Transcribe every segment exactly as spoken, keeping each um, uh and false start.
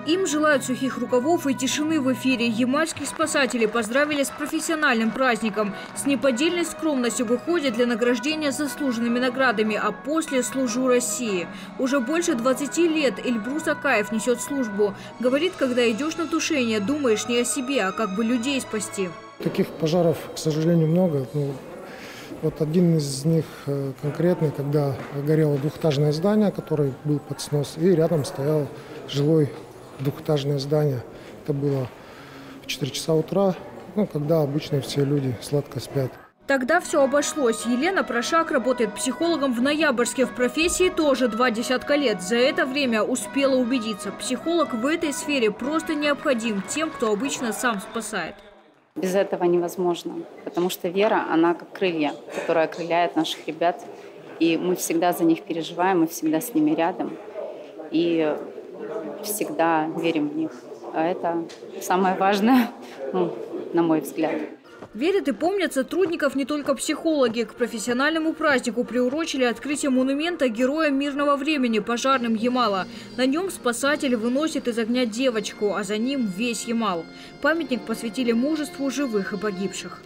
Им желают сухих рукавов и тишины в эфире. Ямальских спасателей поздравили с профессиональным праздником. С неподдельной скромностью выходят для награждения заслуженными наградами, а после «Служу России». Уже больше двадцати лет Эльбрус Акаев несет службу. Говорит, когда идешь на тушение, думаешь не о себе, а как бы людей спасти. Таких пожаров, к сожалению, много. Ну, вот один из них конкретный, когда горело двухэтажное здание, которое был под снос, и рядом стоял жилой двухэтажное здание. Это было в четыре часа утра, ну, когда обычно все люди сладко спят. Тогда все обошлось. Елена Прошак работает психологом в Ноябрьске. В профессии тоже два десятка лет. За это время успела убедиться. Психолог в этой сфере просто необходим тем, кто обычно сам спасает. Без этого невозможно, потому что вера, она как крылья, которая окрыляет наших ребят. И мы всегда за них переживаем, мы всегда с ними рядом. И всегда верим в них. А это самое важное, ну, на мой взгляд. Верят и помнят сотрудников не только психологи. К профессиональному празднику приурочили открытие монумента героям мирного времени пожарным Ямала. На нем спасатели выносят из огня девочку, а за ним весь Ямал. Памятник посвятили мужеству живых и погибших.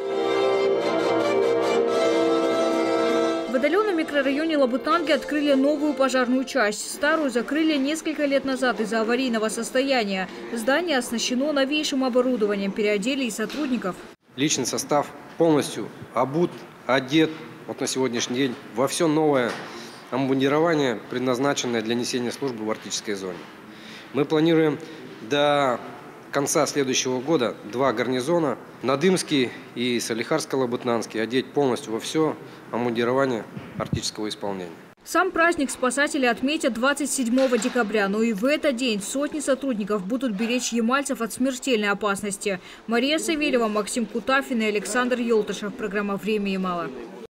В отдаленном микрорайоне Лабутанги открыли новую пожарную часть. Старую закрыли несколько лет назад из-за аварийного состояния. Здание оснащено новейшим оборудованием, переодели и сотрудников. Личный состав полностью обут, одет вот на сегодняшний день во все новое обмундирование, предназначенное для несения службы в арктической зоне. Мы планируем до конца следующего года два гарнизона, Надымский и Салихарско-Лабутнанский, одеть полностью во все обмундирование арктического исполнения. Сам праздник спасатели отметят двадцать седьмого декабря, но и в этот день сотни сотрудников будут беречь ямальцев от смертельной опасности. Мария Савельева, Максим Кутафин и Александр Елтышев. Программа «Время Ямала».